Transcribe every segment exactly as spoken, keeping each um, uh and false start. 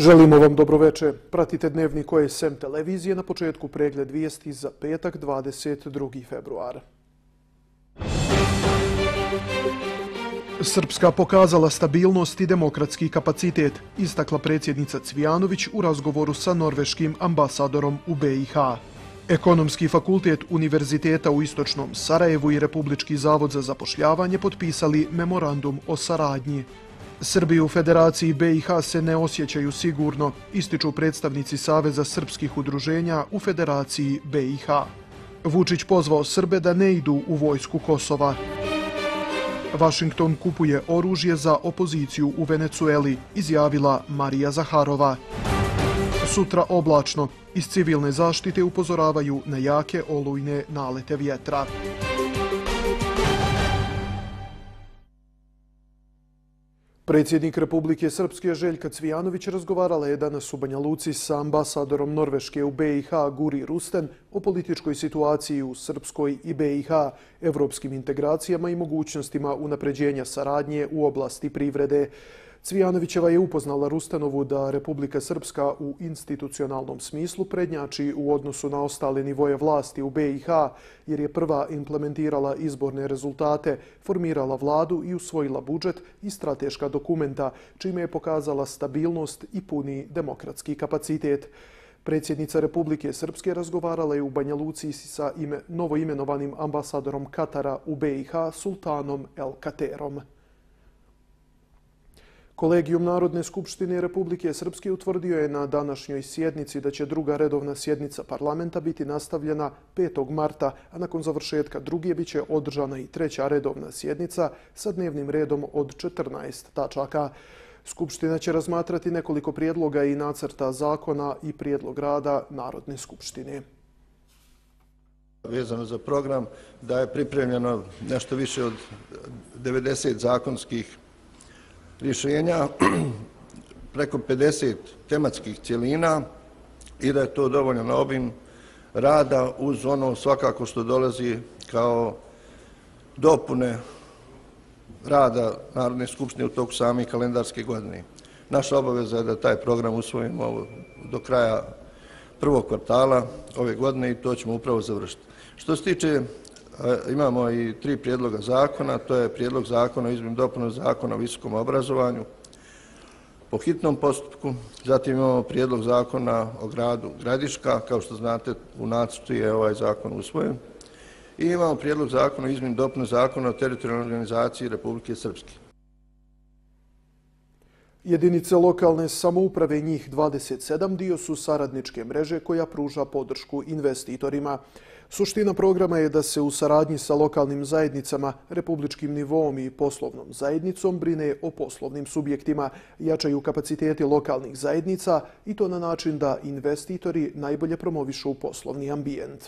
Želimo vam dobroveče. Pratite dnevnik O S M televizije, na početku pregled vijesti za petak dvadeset drugi februar. Srpska pokazala stabilnost i demokratski kapacitet, istakla predsjednica Cvijanović u razgovoru sa norveškim ambasadorom u B i H. Ekonomski fakultet Univerziteta u Istočnom Sarajevu i Republički zavod za zapošljavanje potpisali memorandum o saradnji. Srbi u Federaciji B i H se ne osjećaju sigurno, ističu predstavnici Saveza srpskih udruženja u Federaciji B i H. Vučić pozvao Srbe da ne idu u vojsku Kosova. Vašington kupuje oružje za opoziciju u Venecueli, izjavila Marija Zaharova. Sutra oblačno, iz civilne zaštite upozoravaju na jake olujne nalete vjetra. Predsjednik Republike Srpske Željka Cvijanović razgovarala je danas u Banja Luci sa ambasadorom Norveške u B i H Guri Rusten o političkoj situaciji u Srpskoj i B i H, evropskim integracijama i mogućnostima unapređenja saradnje u oblasti privrede. Cvijanovićeva je upoznala Rustenovu da Republika Srpska u institucionalnom smislu prednjači u odnosu na ostale nivoje vlasti u B i H, jer je prva implementirala izborne rezultate, formirala vladu i usvojila budžet i strateška dokumenta, čime je pokazala stabilnost i puni demokratski kapacitet. Predsjednica Republike Srpske razgovarala je u Banja Luci sa ime, novoimenovanim ambasadorom Katara u B i H Sultanom El Katerom. Kolegijum Narodne skupštine Republike Srpske utvrdio je na današnjoj sjednici da će druga redovna sjednica parlamenta biti nastavljena petog marta, a nakon završetka druge bit će održana i treća redovna sjednica sa dnevnim redom od četrnaest tačaka. Skupština će razmatrati nekoliko prijedloga i nacrta zakona i prijedlog rada Narodne skupštine. Vezano za program, da je pripremljeno nešto više od devedeset zakonskih rješenja, preko pedeset tematskih cjelina i da je to dovoljan obim rada uz ono svakako što dolazi kao dopune rada Narodne skupštine u toku same kalendarske godine. Naša obaveza je da taj program usvojimo do kraja prvog kvartala ove godine i to ćemo upravo završiti. Što se tiče, imamo i tri prijedloga zakona, to je prijedlog zakona o izmjeni i dopuni Zakona o visokom obrazovanju po hitnom postupku, zatim imamo prijedlog zakona o gradu Gradiška, kao što znate u nacrtu je ovaj zakon usvojen, i imamo prijedlog zakona o izmjeni i dopuni Zakona o teritorijalnoj organizaciji Republike Srpske. Jedinice lokalne samouprave, njih dvadeset sedam, dio su saradničke mreže koja pruža podršku investitorima. Suština programa je da se u saradnji sa lokalnim zajednicama, republičkim nivom i poslovnom zajednicom brine o poslovnim subjektima, jačaju kapaciteti lokalnih zajednica i to na način da investitori najbolje promovišu poslovni ambijent.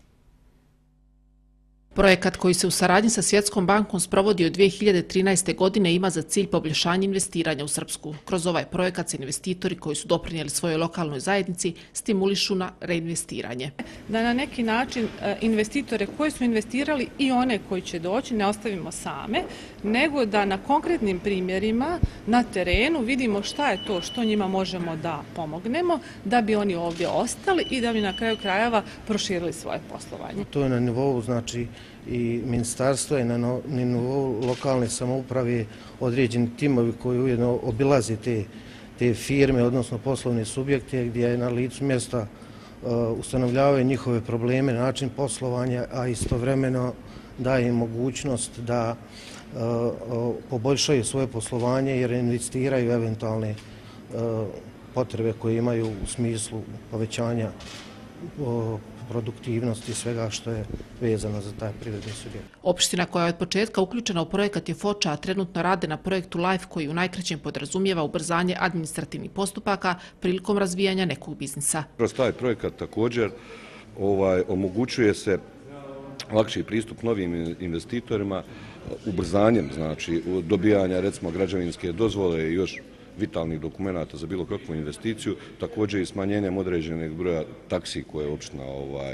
Projekat koji se u saradnji sa Svjetskom bankom sprovodi od dvije hiljade trinaeste. godine ima za cilj poboljšanje investiranja u Srpsku. Kroz ovaj projekat se investitori koji su doprinijeli svojoj lokalnoj zajednici stimulišu na reinvestiranje. Da na neki način investitore koji su investirali i one koji će doći ne ostavimo same, nego da na konkretnim primjerima na terenu vidimo šta je to što njima možemo da pomognemo, da bi oni ovdje ostali i da bi na kraju krajeva proširili svoje poslovanje. To je na nivou, znači, i ministarstva i na nivou lokalne samouprave određeni timovi koji ujedno obilaze te, te firme, odnosno poslovne subjekte, gdje je na licu mjesta uh, ustanovljavaju njihove probleme, način poslovanja, a istovremeno daje im mogućnost da uh, uh, poboljšaju svoje poslovanje jer investiraju eventualne uh, potrebe koje imaju u smislu povećanja uh, produktivnosti i svega što je vezano za taj privredni subjekt. Opština koja je od početka uključena u projekat je Foča, a trenutno rade na projektu LIFE koji u najkraćem podrazumijeva ubrzanje administrativnih postupaka prilikom razvijanja nekog biznisa. Kroz taj projekat također ovaj, omogućuje se lakši pristup novim investitorima, ubrzanjem, znači dobijanja recimo građevinske dozvole i još vitalnih dokumenta za bilo kakvu investiciju, također i smanjenjem određenog broja taksi koje opština ovaj,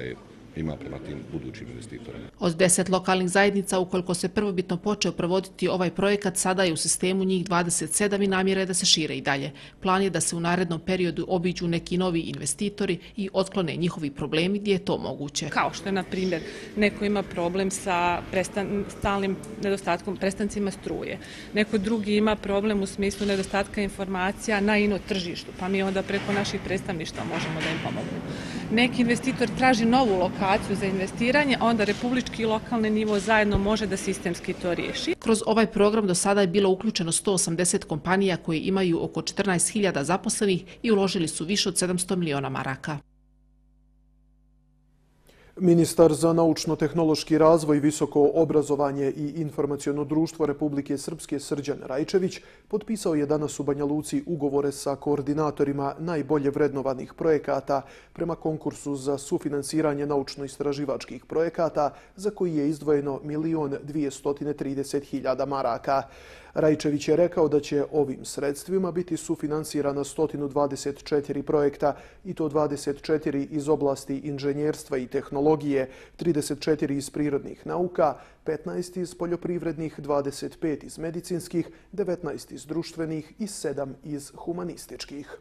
ima prema tim budućim investitorima. Od deset lokalnih zajednica, ukoliko se prvobitno počeo provoditi ovaj projekat, sada je u sistemu njih dvadeset sedam i namjera je da se šire i dalje. Plan je da se u narednom periodu obiđu neki novi investitori i otklone njihovi problemi gdje je to moguće. Kao što je, na primjer, neko ima problem sa prestan, stalnim nedostatkom prestancima struje. Neko drugi ima problem u smislu nedostatka informacija na ino tržištu, pa mi onda preko naših predstavništva možemo da im pomognemo. Neki investitor traži novu lokaciju za investiranje, onda republički i lokalni nivo zajedno može da sistemski to riješi. Kroz ovaj program do sada je bilo uključeno sto osamdeset kompanija koje imaju oko četrnaest hiljada zaposlenih i uložili su više od sedamsto miliona maraka. Ministar za naučno-tehnološki razvoj, visoko obrazovanje i informaciono društvo Republike Srpske Srđan Rajčević potpisao je danas u Banja Luci ugovore sa koordinatorima najbolje vrednovanih projekata prema konkursu za sufinansiranje naučno-istraživačkih projekata za koji je izdvojeno milion dvjesto trideset hiljada maraka. Rajčević je rekao da će ovim sredstvima biti sufinansirana sto dvadeset četiri projekta i to dvadeset četiri iz oblasti inženjerstva i tehnologije, trideset četiri iz prirodnih nauka, petnaest iz poljoprivrednih, dvadeset pet iz medicinskih, devetnaest iz društvenih i sedam iz humanističkih.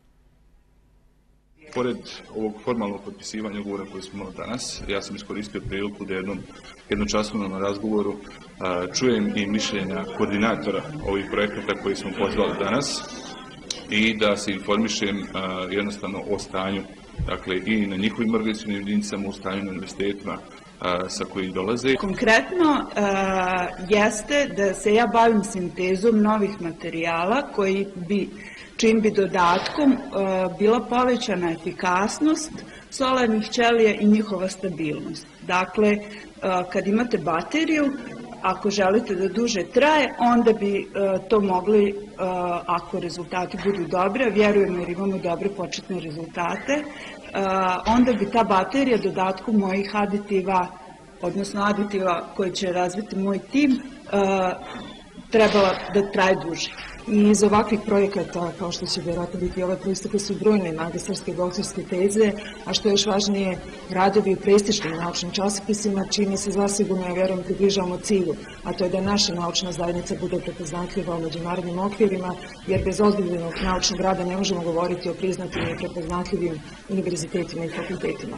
Pored ovog formalnog potpisivanja ugovora koji smo imali danas, ja sam iskoristio priliku da jednom jednočasovnom razgovoru čujem i mišljenja koordinatora ovih projekata koji smo pozvali danas i da se informišem jednostavno o stanju, dakle i na njihovim organizacijnim jedinicama, o stanju na univerzitetima sa kojih dolaze. Konkretno jeste da se ja bavim sintezom novih materijala koji bi čim bi dodatkom bila povećana efikasnost solarnih ćelija i njihova stabilnost. Dakle, kad imate bateriju, ako želite da duže traje, onda bi to mogli, ako rezultati budu dobre, vjerujemo jer imamo dobre početne rezultate, onda bi ta baterija dodatkom mojih aditiva, odnosno aditiva koje će razviti moj tim, trebala da traje duže. I iz ovakvih projekata, kao što će vjerojatno biti ovaj proistekle su brojne magistarske i doktorske teze, a što je još važnije, radovi u prestižnim naučnim časopisima, čime se zasigurno, ja vjerujem, približavamo cilju, a to je da naša naučna zajednica bude prepoznatljiva u međunarodnim okvirima, jer bez ozbiljnog naučnog rada ne možemo govoriti o priznatim i prepoznatljivim univerzitetima i fakultetima.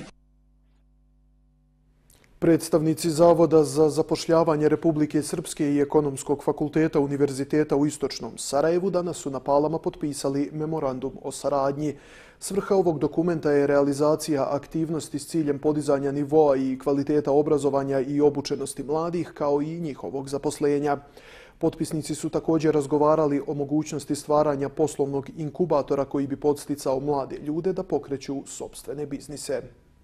Predstavnici Zavoda za zapošljavanje Republike Srpske i Ekonomskog fakulteta Univerziteta u Istočnom Sarajevu danas su na Palama potpisali memorandum o saradnji. Svrha ovog dokumenta je realizacija aktivnosti s ciljem podizanja nivoa i kvaliteta obrazovanja i obučenosti mladih, kao i njihovog zaposlenja. Potpisnici su također razgovarali o mogućnosti stvaranja poslovnog inkubatora koji bi podsticao mlade ljude da pokreću sopstvene biznise.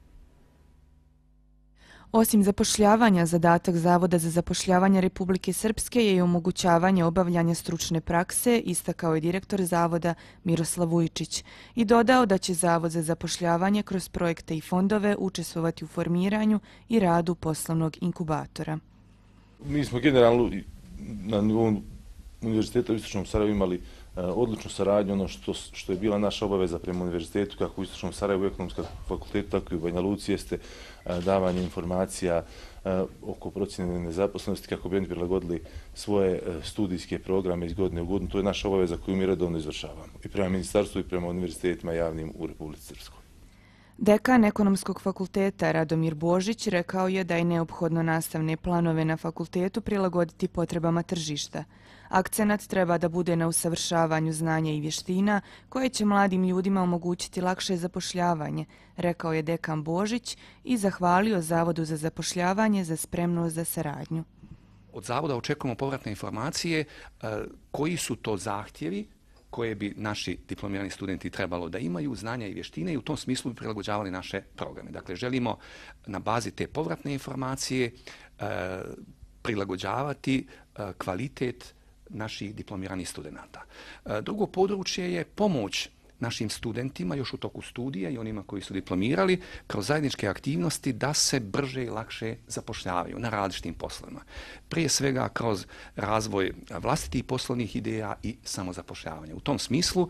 Osim zapošljavanja, zadatak Zavoda za zapošljavanje Republike Srpske je i omogućavanje obavljanja stručne prakse, istakao je direktor Zavoda Miroslav Vujčić i dodao da će Zavod za zapošljavanje kroz projekte i fondove učestvovati u formiranju i radu poslovnog inkubatora. Mi smo generalno na nivou Univerziteta u Istočnom Sarajevu imali odličnu saradnju, ono što, što je bila naša obaveza prema univerzitetu, kako u Istočnom Sarajevu, Ekonomskom fakultetu, tako i u Banja Luci, jeste davanje informacija oko procjene nezaposlenosti kako bi oni prilagodili svoje studijske programe iz godine u godinu. To je naša obaveza koju mi redovno izvršavamo i prema ministarstvu i prema univerzitetima javnim u Republici Srpskoj. Dekan Ekonomskog fakulteta Radomir Božić rekao je da je neophodno nastavne planove na fakultetu prilagoditi potrebama tržišta. Akcenat treba da bude na usavršavanju znanja i vještina koje će mladim ljudima omogućiti lakše zapošljavanje, rekao je dekan Božić i zahvalio Zavodu za zapošljavanje za spremnost za saradnju. Od Zavoda očekujemo povratne informacije koji su to zahtjevi koje bi naši diplomirani studenti trebalo da imaju, znanja i vještine i u tom smislu bi prilagođavali naše programe. Dakle, želimo na bazi te povratne informacije e, prilagođavati e, kvalitet naših diplomiranih studenta. E, drugo područje je pomoć našim studentima još u toku studija i onima koji su diplomirali kroz zajedničke aktivnosti da se brže i lakše zapošljavaju na različitim poslovima. Prije svega kroz razvoj vlastitih poslovnih ideja i samozapošljavanje. U tom smislu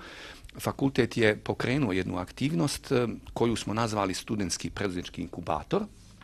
fakultet je pokrenuo jednu aktivnost koju smo nazvali studentski preduzetnički inkubator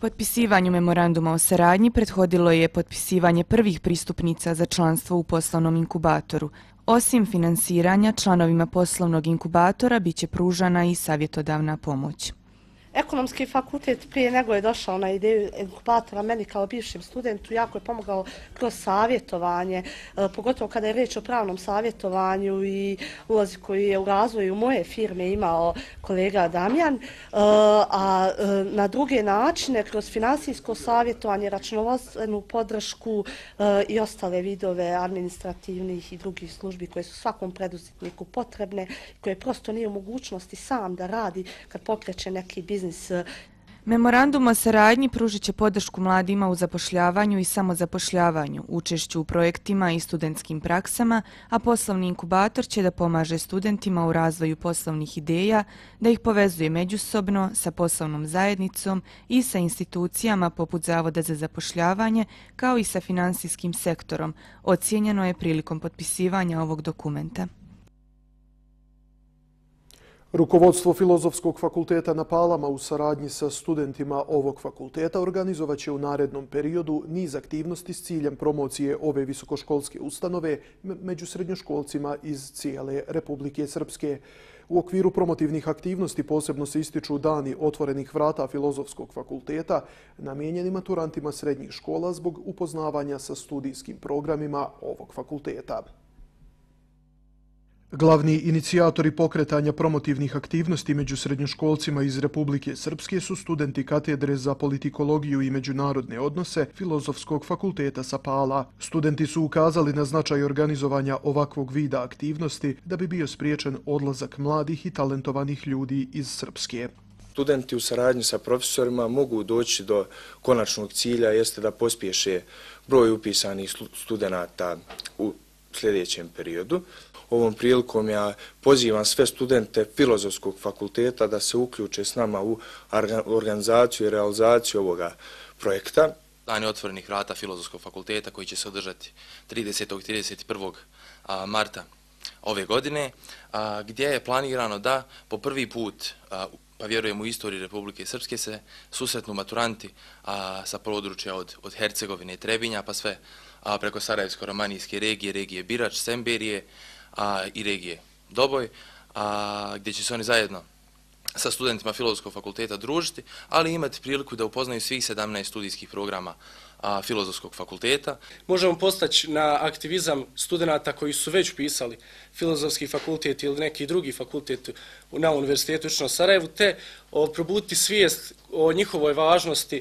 Potpisivanju memoranduma o saradnji prethodilo je potpisivanje prvih pristupnica za članstvo u poslovnom inkubatoru. Osim finansiranja, članovima poslovnog inkubatora biće pružana i savjetodavna pomoć. Ekonomski fakultet prije nego je došao na ideju inkubatora, meni kao bivšem studentu jako je pomogao kroz savjetovanje, pogotovo kada je reč o pravnom savjetovanju i ulozi koji je u razvoju moje firme imao kolega Damjan, a na druge načine kroz finansijsko savjetovanje, računovodstvenu podršku i ostale vidove administrativnih i drugih službi koje su svakom preduzetniku potrebne, koje prosto nije u mogućnosti sam da radi kad pokreće neki biznis. Memorandum o saradnji pružit će podršku mladima u zapošljavanju i samozapošljavanju, učešću u projektima i studentskim praksama, a poslovni inkubator će da pomaže studentima u razvoju poslovnih ideja, da ih povezuje međusobno sa poslovnom zajednicom i sa institucijama poput Zavoda za zapošljavanje, kao i sa finansijskim sektorom, ocijenjeno je prilikom potpisivanja ovog dokumenta. Rukovodstvo Filozofskog fakulteta na Palama u saradnji sa studentima ovog fakulteta organizovaće u narednom periodu niz aktivnosti s ciljem promocije ove visokoškolske ustanove među srednjoškolcima iz cijele Republike Srpske. U okviru promotivnih aktivnosti posebno se ističu dani otvorenih vrata Filozofskog fakulteta namijenjeni maturantima srednjih škola zbog upoznavanja sa studijskim programima ovog fakulteta. Glavni inicijatori pokretanja promotivnih aktivnosti među srednjoškolcima iz Republike Srpske su studenti katedre za politikologiju i međunarodne odnose Filozofskog fakulteta sa Pala. Studenti su ukazali na značaj organizovanja ovakvog vida aktivnosti da bi bio spriječen odlazak mladih i talentovanih ljudi iz Srpske. Studenti u saradnji sa profesorima mogu doći do konačnog cilja, jeste da pospješe broj upisanih studenata u sljedećem periodu. Ovom prilikom ja pozivam sve studente Filozofskog fakulteta da se uključe s nama u organizaciju i realizaciju ovoga projekta. Dani otvorenih vrata Filozofskog fakulteta koji će se održati tridesetog i trideset prvog marta ove godine, gdje je planirano da po prvi put, pa vjerujem u istoriji Republike Srpske, se susretnu maturanti sa područja od, od Hercegovine i Trebinja pa sve preko Sarajevsko-romanijske regije, regije Birač, Semberije, a, i regije Doboj, a, gdje će se oni zajedno sa studentima Filozofskog fakulteta družiti, ali imati priliku da upoznaju svih sedamnaest studijskih programa a, Filozofskog fakulteta. Možemo postaći na aktivizam studenta koji su već upisali Filozofski fakultet ili neki drugi fakultet na Univerzitetu u Sarajevu, te o, probuditi svijest o njihovoj važnosti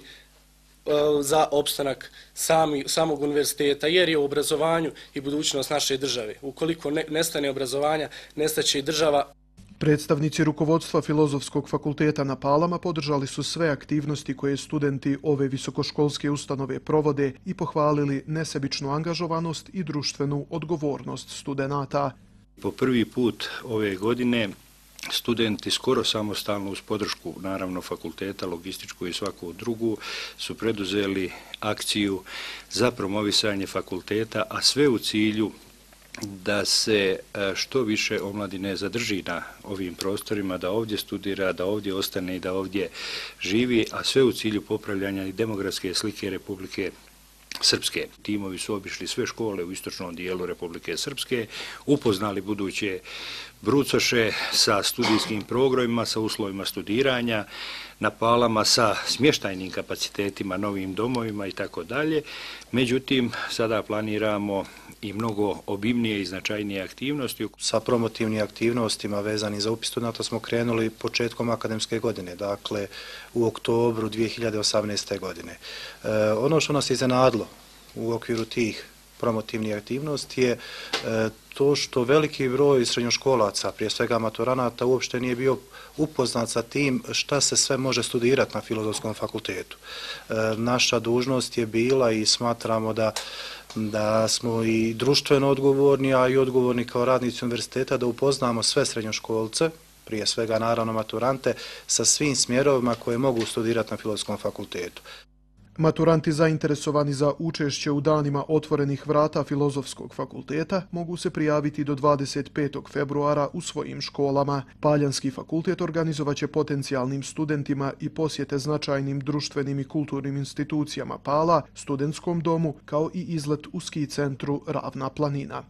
za opstanak sami, samog univerziteta, jer je u obrazovanju i budućnost naše države. Ukoliko ne, nestane obrazovanja, nestaće i država. Predstavnici rukovodstva Filozofskog fakulteta na Palama podržali su sve aktivnosti koje studenti ove visokoškolske ustanove provode i pohvalili nesebičnu angažovanost i društvenu odgovornost studenata. Po prvi put ove godine studenti skoro samostalno uz podršku naravno fakulteta, logističku i svaku drugu su preduzeli akciju za promovisanje fakulteta, a sve u cilju da se što više omladine zadrži na ovim prostorima, da ovdje studira, da ovdje ostane i da ovdje živi, a sve u cilju popravljanja i demografske slike Republike Srpske. Timovi su obišli sve škole u istočnom dijelu Republike Srpske, upoznali buduće brucoše sa studijskim programima, sa uslovima studiranja, na Palama sa smještajnim kapacitetima, novim domovima i tako dalje. Međutim, sada planiramo i mnogo obimnije i značajnije aktivnosti. Sa promotivnim aktivnostima vezani za upis studenta smo krenuli početkom akademske godine, dakle u oktobru dvije hiljade osamnaeste. godine. E, ono što nas je iznenadilo u okviru tih promotivnih aktivnosti je e, to što veliki broj srednjoškolaca, prije svega maturanata, uopšte nije bio upoznat sa tim šta se sve može studirati na Filozofskom fakultetu. E, naša dužnost je bila i smatramo da da smo i društveno odgovorni, a i odgovorni kao radnici univerziteta da upoznamo sve srednjoškolce, prije svega naravno maturante, sa svim smjerovima koje mogu studirati na Filozofskom fakultetu. Maturanti zainteresovani za učešće u danima otvorenih vrata Filozofskog fakulteta mogu se prijaviti do dvadeset petog februara u svojim školama. Paljanski fakultet organizovaće potencijalnim studentima i posjete značajnim društvenim i kulturnim institucijama Pala, studentskom domu, kao i izlet u ski centru Ravna planina.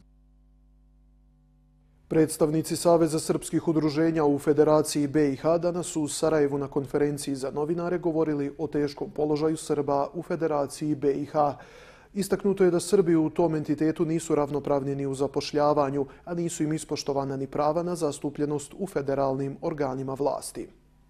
Predstavnici Saveza srpskih udruženja u Federaciji B i H danas su u Sarajevu na konferenciji za novinare govorili o teškom položaju Srba u Federaciji B i H. Istaknuto je da Srbi u tom entitetu nisu ravnopravni ni u zapošljavanju, a nisu im ispoštovana ni prava na zastupljenost u federalnim organima vlasti.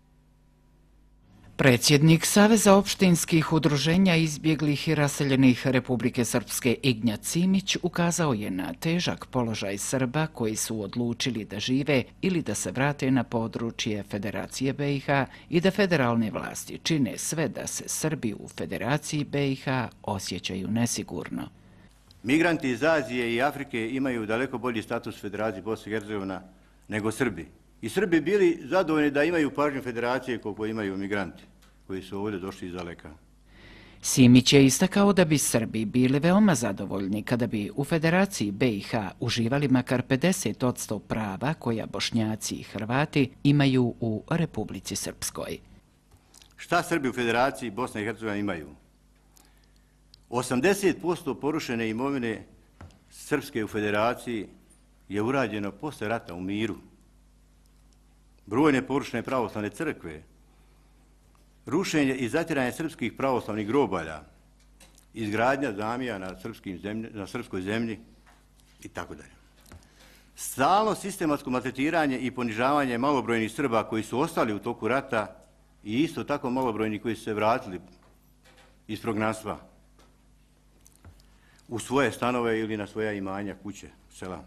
Predsjednik Saveza opštinskih udruženja izbjeglih i raseljenih Republike Srpske Ignjat Simić ukazao je na težak položaj Srba koji su odlučili da žive ili da se vrate na područje Federacije B i H i da federalne vlasti čine sve da se Srbi u Federaciji B i H osjećaju nesigurno. Migranti iz Azije i Afrike imaju daleko bolji status Federacije Bosne i Hercegovine nego Srbi. I Srbi bili zadovoljni da imaju pažnju federacije koliko imaju migranti koji su ovdje došli iz daleka. Simić je istakao da bi Srbi bili veoma zadovoljni kada bi u Federaciji B i H uživali makar pedeset posto prava koja Bošnjaci i Hrvati imaju u Republici Srpskoj. Šta Srbi u Federaciji Bosne i Hercegovine imaju? osamdeset posto porušene imovine Srpske u Federaciji je urađeno posle rata u miru. Brojne porušene pravoslavne crkve, rušenje i zatiranje srpskih pravoslavnih grobalja, izgradnja džamija na, na srpskoj zemlji i tako dalje. Stalno sistematsko maltretiranje i ponižavanje malobrojnih Srba koji su ostali u toku rata i isto tako malobrojni koji su se vratili iz prognanstva u svoje stanove ili na svoja imanja, kuće, sela.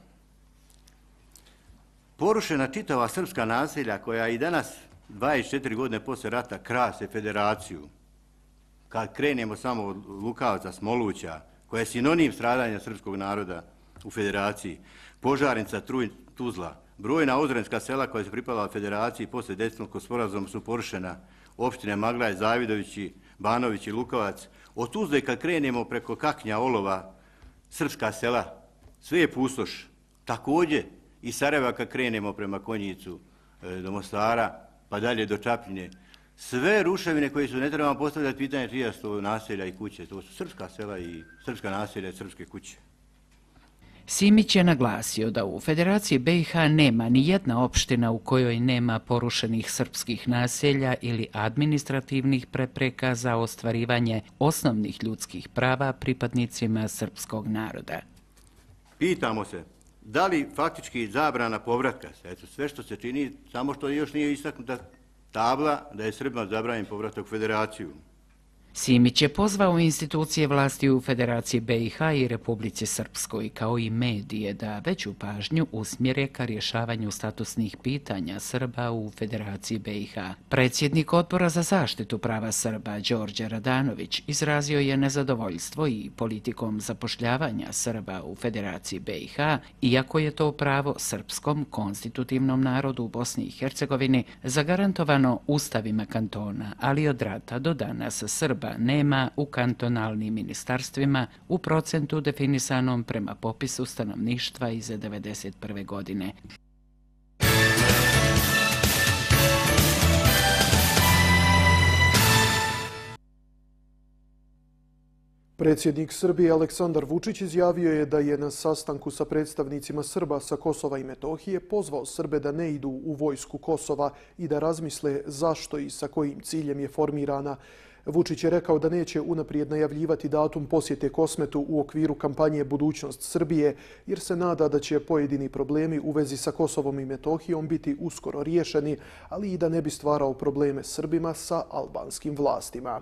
Porušena čitava srpska naselja koja i danas, dvadeset četiri godine posle rata, krase Federaciju. Kad krenemo samo od Lukavca, Smoluća, koja je sinonim stradanja srpskog naroda u Federaciji, Požarnica, Truj, Tuzla, brojna ozrenska sela koja su pripala Federaciji posle Dejtonskog sporazuma su porušena, opštine Maglaj, Zavidovići, Banović i Lukavac. Od Tuzle kad krenemo preko Kaknja, Olova, srpska sela, sve je pustoš. Također i Sarajeva kad krenemo prema Konjicu do Mostara, pa dalje do Čapljine. Sve ruševine koje su, ne trebamo postavljati pitanje čija su to naselja i kuće. To su srpska sela i srpska naselja i srpske kuće. Simić je naglasio da u Federaciji B i H nema ni jedna opština u kojoj nema porušenih srpskih naselja ili administrativnih prepreka za ostvarivanje osnovnih ljudskih prava pripadnicima srpskog naroda. Pitamo se, da li faktički zabrana povratka, eto, sve što se čini, samo što još nije istaknuta tabla da je Srbima zabranjen povratak u Federaciju. Simić je pozvao institucije vlasti u Federaciji B i H i Republici Srpskoj kao i medije da veću pažnju usmjere ka rješavanju statusnih pitanja Srba u Federaciji B i H. Predsjednik Odbora za zaštitu prava Srba Đorđe Radanović izrazio je nezadovoljstvo i politikom zapošljavanja Srba u Federaciji B i H, iako je to pravo srpskom konstitutivnom narodu u Bosni i Hercegovini zagarantovano ustavima kantona, ali od rata do danas Srba nema u kantonalnim ministarstvima u procentu definisanom prema popisu stanovništva iz devedeset prve godine. Predsjednik Srbije Aleksandar Vučić izjavio je da je na sastanku sa predstavnicima Srba sa Kosova i Metohije pozvao Srbe da ne idu u vojsku Kosova i da razmisle zašto i sa kojim ciljem je formirana. Vučić je rekao da neće unaprijed najavljivati datum posjete Kosmetu u okviru kampanje Budućnost Srbije, jer se nada da će pojedini problemi u vezi sa Kosovom i Metohijom biti uskoro riješeni, ali i da ne bi stvarao probleme Srbima sa albanskim vlastima.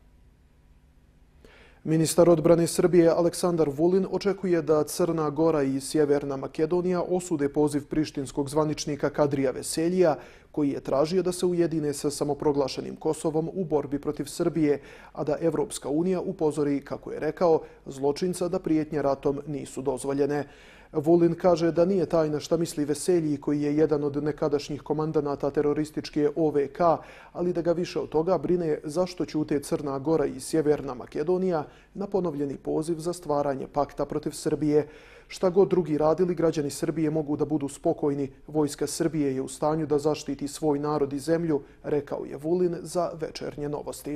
Ministar odbrane Srbije Aleksandar Vulin očekuje da Crna Gora i Sjeverna Makedonija osude poziv prištinskog zvaničnika Kadrija Veseljija, koji je tražio da se ujedine sa samoproglašenim Kosovom u borbi protiv Srbije, a da Evropska unija upozori, kako je rekao, zločinca da prijetnje ratom nisu dozvoljene. Vulin kaže da nije tajna šta misli Veselji, koji je jedan od nekadašnjih komandanata terorističke O V K, ali da ga više od toga brine zašto ćute Crna Gora i Sjeverna Makedonija na ponovljeni poziv za stvaranje pakta protiv Srbije. Šta god drugi radili, građani Srbije mogu da budu spokojni. Vojska Srbije je u stanju da zaštiti svoj narod i zemlju, rekao je Vulin za Večernje novosti.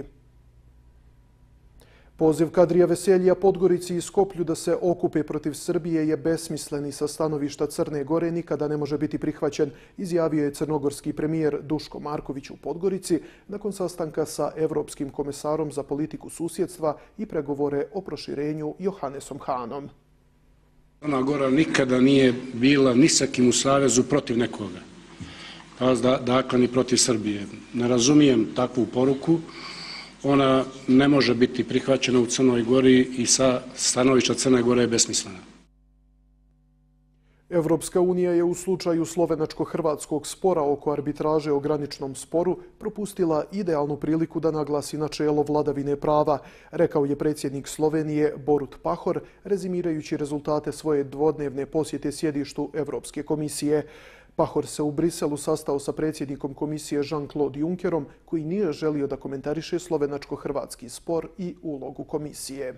Poziv Kadrija Veseljija Podgorici i Skoplju da se okupe protiv Srbije je besmisleni sa stanovišta Crne Gore, nikada ne može biti prihvaćen, izjavio je crnogorski premijer Duško Marković u Podgorici nakon sastanka sa Evropskim komesarom za politiku susjedstva i pregovore o proširenju Johannesom Hanom. Crna Gora nikada nije bila ni sa kim u savezu protiv nekoga, dakle ni protiv Srbije. Ne razumijem takvu poruku. Ona ne može biti prihvaćena u Crnoj Gori i sa stanovišta Crne Gore je besmislena. Evropska unija je u slučaju slovenačko-hrvatskog spora oko arbitraže o graničnom sporu propustila idealnu priliku da naglasi načelo vladavine prava, rekao je predsjednik Slovenije Borut Pahor, rezimirajući rezultate svoje dvodnevne posjete sjedištu Evropske komisije. Pahor se u Briselu sastao sa predsjednikom komisije Jean-Claude Junckerom, koji nije želio da komentariše slovenačko-hrvatski spor i ulogu komisije.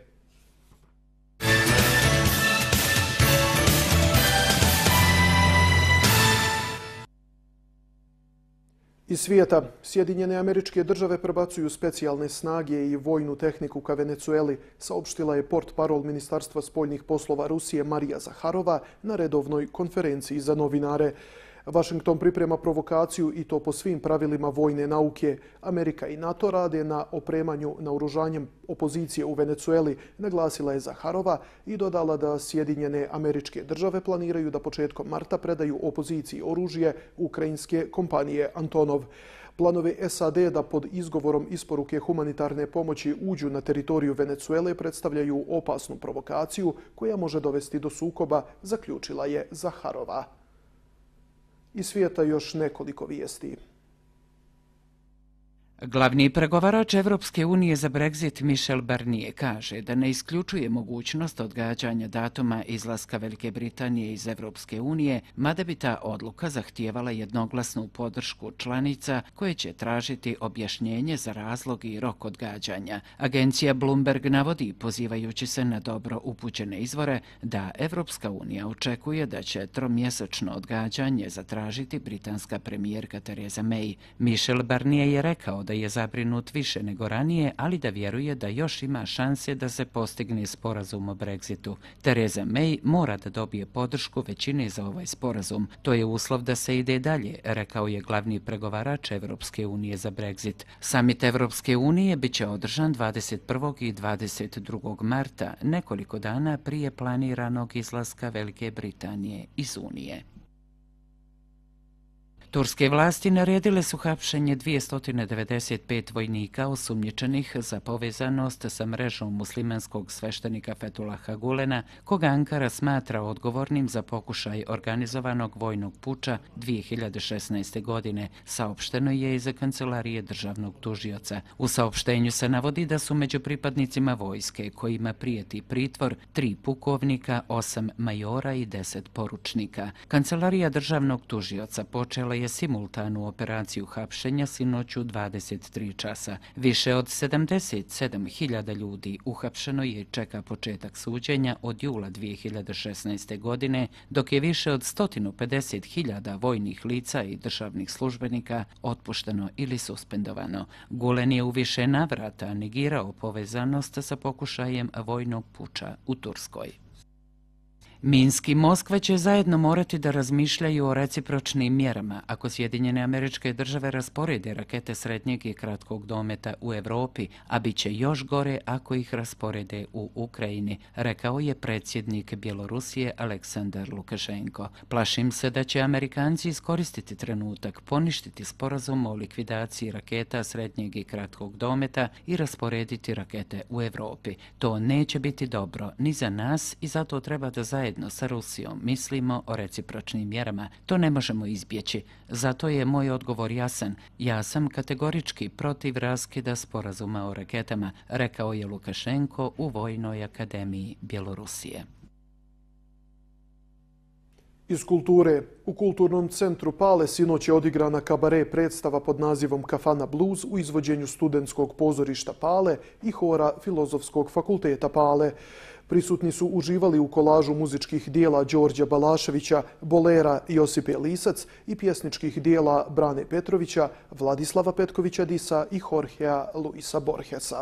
Iz svijeta, Sjedinjene Američke Države prebacuju specijalne snage i vojnu tehniku ka Venecueli, saopštila je portparol Ministarstva spoljnih poslova Rusije Marija Zaharova na redovnoj konferenciji za novinare. Washington priprema provokaciju i to po svim pravilima vojne nauke. Amerika i NATO rade na opremanju naoružanjem opozicije u Venecueli, naglasila je Zaharova i dodala da Sjedinjene Američke Države planiraju da početkom marta predaju opoziciji oružje ukrajinske kompanije Antonov. Planove S A D da pod izgovorom isporuke humanitarne pomoći uđu na teritoriju Venecuele predstavljaju opasnu provokaciju koja može dovesti do sukoba, zaključila je Zaharova. Iz svijeta još nekoliko vijesti. Glavni pregovarač Evropske unije za Brexit Michel Barnier kaže da ne isključuje mogućnost odgađanja datuma izlaska Velike Britanije iz Evropske unije, mada bi ta odluka zahtijevala jednoglasnu podršku članica koje će tražiti objašnjenje za razlog i rok odgađanja. Agencija Bloomberg navodi, pozivajući se na dobro upućene izvore, da Evropska unija očekuje da će tromjesečno odgađanje zatražiti britanska premijerka Theresa May. Michel Barnier je rekao da je zabrinut više nego ranije, ali da vjeruje da još ima šanse da se postigne sporazum o Brexitu. Theresa May mora da dobije podršku većine za ovaj sporazum. To je uslov da se ide dalje, rekao je glavni pregovarač Evropske unije za Brexit. Samit Evropske unije biće održan dvadeset prvog i dvadeset drugog marta, nekoliko dana prije planiranog izlaska Velike Britanije iz Unije. Turske vlasti naredile su hapšenje dvjesto devedeset pet vojnika osumnjičenih za povezanost sa mrežom muslimanskog sveštenika Fethullaha Gulena, koga Ankara smatra odgovornim za pokušaj organizovanog vojnog puča dvije hiljade šesnaeste. godine, saopšteno je iz kancelarije državnog tužioca. U saopštenju se navodi da su među pripadnicima vojske kojima prijeti pritvor tri pukovnika, osam majora i deset poručnika. Kancelarija državnog tužioca počela je simultanu operaciju hapšenja sinoć u dvadeset tri časa. Više od sedamdeset sedam hiljada ljudi uhapšeno je i čeka početak suđenja od jula dvije hiljade šesnaeste. godine, dok je više od sto pedeset hiljada vojnih lica i državnih službenika otpušteno ili suspendovano. Gulen je u više navrata negirao povezanost sa pokušajem vojnog puča u Turskoj. Minsk i Moskva će zajedno morati da razmišljaju o recipročnim mjerama ako Sjedinjene Američke Države rasporede rakete srednjeg i kratkog dometa u Evropi, a bit će još gore ako ih rasporede u Ukrajini, rekao je predsjednik Bjelorusije Aleksandar Lukašenko. Plašim se da će Amerikanci iskoristiti trenutak, poništiti sporazum o likvidaciji raketa srednjeg i kratkog dometa i rasporediti rakete u Evropi. To neće biti dobro ni za nas i zato treba da zajedno Zajedno sa Rusijom mislimo o recipročnim mjerama. To ne možemo izbjeći. Zato je moj odgovor jasan. Ja sam kategorički protiv raskida sporazuma o raketama, rekao je Lukašenko u Vojnoj akademiji Bjelorusije. Iz kulture. U Kulturnom centru Pale sinoć je odigrana kabare predstava pod nazivom Kafana Blues u izvođenju studentskog pozorišta Pale i hora Filozofskog fakulteta Pale. Prisutni su uživali u kolažu muzičkih dijela Đorđa Balaševića, bolera Josipe Lisac i pjesničkih dijela Brane Petrovića, Vladislava Petkovića Disa i Jorgea Luisa Borgesa.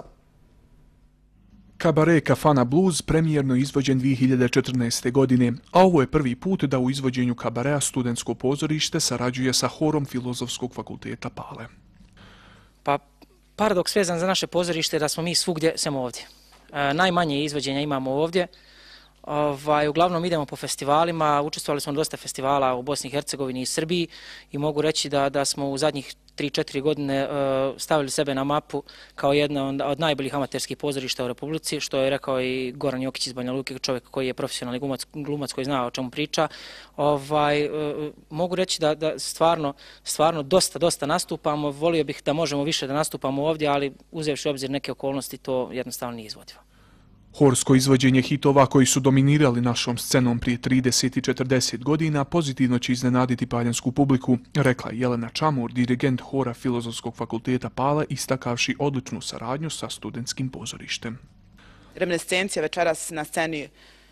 Kabare Kafana Blues premijerno izvođen dvije hiljade četrnaeste. godine, a ovo je prvi put da u izvođenju kabarea studentsko pozorište sarađuje sa horom Filozofskog fakulteta Pale. Pa paradoks vezan za naše pozorište je da smo mi svugdje sem ovdje. E, najmanje izvođenja imamo ovdje. Ovaj, uglavnom idemo po festivalima, učestvovali smo na dosta festivala u Bosni i Hercegovini i Srbiji i mogu reći da, da smo u zadnjih tri četiri godine uh, stavili sebe na mapu kao jedna od, od najboljih amaterskih pozorišta u Republici, što je rekao i Goran Jokić iz Banja Luke, čovjek koji je profesionalni glumac, glumac koji zna o čemu priča. Ovaj, uh, mogu reći da, da stvarno, stvarno dosta, dosta nastupamo. Volio bih da možemo više da nastupamo ovdje, ali uzevši u obzir neke okolnosti, to jednostavno nije izvodivo. Horsko izvođenje hitova koji su dominirali našom scenom prije trideset i četrdeset godina pozitivno će iznenaditi paljansku publiku, rekla je Jelena Čamur, dirigent hora Filozofskog fakulteta Pale, istakavši odličnu saradnju sa studentskim pozorištem. Reminiscencija večeras na sceni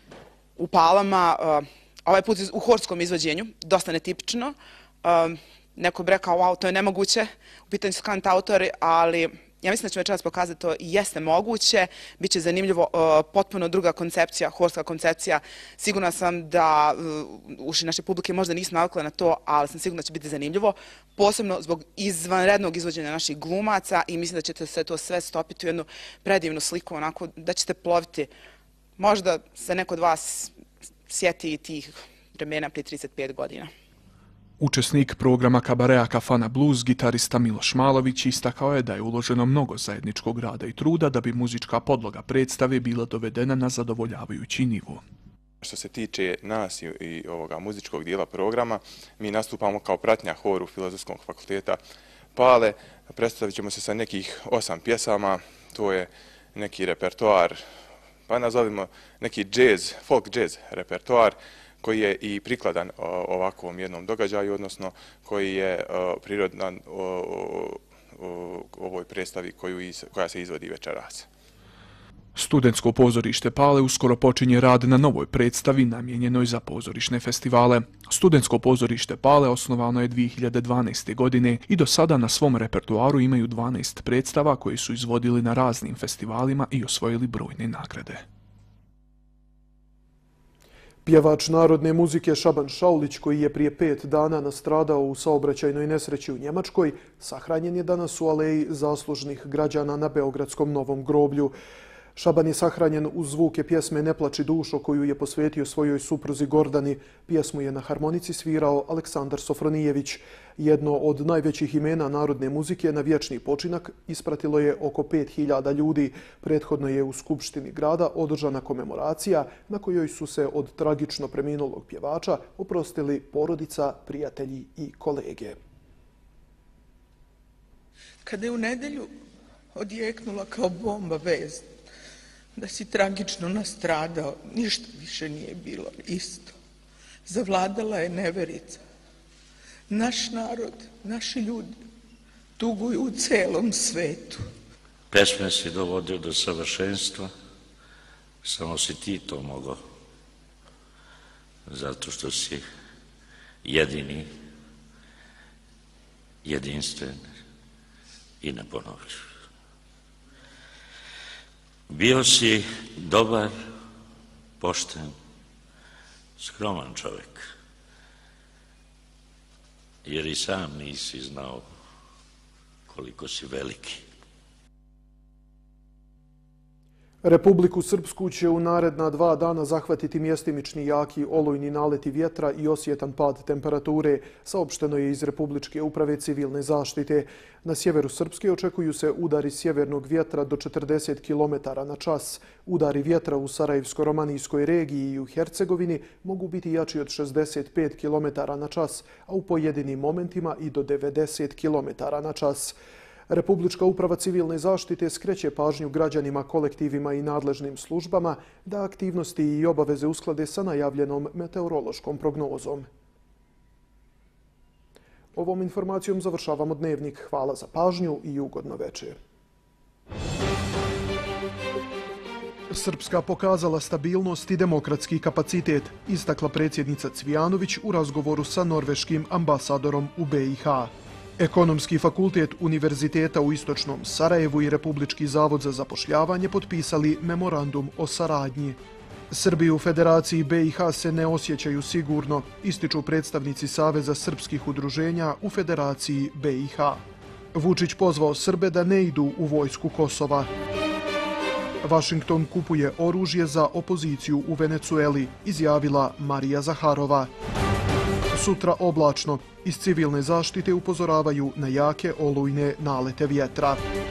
u Palama, ovaj put u horskom izvođenju, dosta netipično. Neko bi rekao, wow, to je nemoguće, u pitanju su kantautori, ali ja mislim da ćemo večeras pokazati to i jeste moguće. Biće zanimljivo, potpuno druga koncepcija, horska koncepcija. Sigurna sam da uši naše publike možda nisu navikle na to, ali sam sigurna da će biti zanimljivo. Posebno zbog izvanrednog izvođenja naših glumaca i mislim da ćete se to sve stopiti u jednu predivnu sliku, onako da ćete ploviti. Možda se neko od vas sjeti i tih vremena prije trideset pet godina. Učesnik programa kabarea Kafana Blues, gitarista Miloš Malović, istakao je da je uloženo mnogo zajedničkog rada i truda da bi muzička podloga predstave bila dovedena na zadovoljavajući nivo. Što se tiče nas i, i ovoga muzičkog dijela programa, mi nastupamo kao pratnja horu Filozofskog fakulteta Pale. Predstavit ćemo se sa nekih osam pjesama, to je neki repertoar, pa nazovimo neki jazz, folk jazz repertoar, koji je i prikladan ovakvom jednom događaju, odnosno koji je prirodan ovoj predstavi koju, koja se izvodi večeras. Studentsko pozorište Pale uskoro počinje rad na novoj predstavi namijenjenoj za pozorišne festivale. Studentsko pozorište Pale osnovano je dvije hiljade dvanaeste. godine i do sada na svom repertoaru imaju dvanaest predstava koje su izvodili na raznim festivalima i osvojili brojne nagrade. Pjevač narodne muzike Šaban Šaulić, koji je prije pet dana nastradao u saobraćajnoj nesreći u Njemačkoj, sahranjen je danas u aleji zaslužnih građana na Beogradskom Novom groblju. Šaban je sahranjen uz zvuke pjesme Ne plači dušo, koju je posvetio svojoj supruzi Gordani. Pjesmu je na harmonici svirao Aleksandar Sofronijević. Jedno od najvećih imena narodne muzike na vječni počinak ispratilo je oko pet hiljada ljudi. Prethodno je u Skupštini grada održana komemoracija na kojoj su se od tragično preminulog pjevača oprostili porodica, prijatelji i kolege. Kada je u nedelju odjeknula kao bomba vest da si tragično nastradao, ništa više nije bilo isto. Zavladala je neverica. Naš narod, naši ljudi tuguju u celom svetu. Pesme si dovodio do savršenstva, samo si ti to mogao. Zato što si jedini, jedinstven i neponovljiv. Bio si dobar, pošten, skroman čovjek, jer i sam nisi znao koliko si veliki. Republiku Srpsku će u naredna dva dana zahvatiti mjestimični jaki olujni naleti vjetra i osjetan pad temperature, saopšteno je iz Republičke uprave civilne zaštite. Na sjeveru Srpske očekuju se udari sjevernog vjetra do četrdeset kilometara na čas. Udari vjetra u Sarajevsko-romanijskoj regiji i u Hercegovini mogu biti jači od šezdeset pet kilometara na čas, a u pojedinim momentima i do devedeset kilometara na čas. Republička uprava civilne zaštite skreće pažnju građanima, kolektivima i nadležnim službama da aktivnosti i obaveze usklade sa najavljenom meteorološkom prognozom. Ovom informacijom završavamo dnevnik. Hvala za pažnju i ugodno večer. Srpska pokazala stabilnost i demokratski kapacitet, istakla predsjednica Cvijanović u razgovoru sa norveškim ambasadorom u B i H. Ekonomski fakultet Univerziteta u Istočnom Sarajevu i Republički zavod za zapošljavanje potpisali memorandum o saradnji. Srbi u Federaciji B i H se ne osjećaju sigurno, ističu predstavnici Saveza srpskih udruženja u Federaciji B i H. Vučić pozvao Srbe da ne idu u vojsku Kosova. Vašington kupuje oružje za opoziciju u Venecueli, izjavila Marija Zaharova. Sutra oblačno. Iz civilne zaštite upozoravaju na jake olujne nalete vjetra.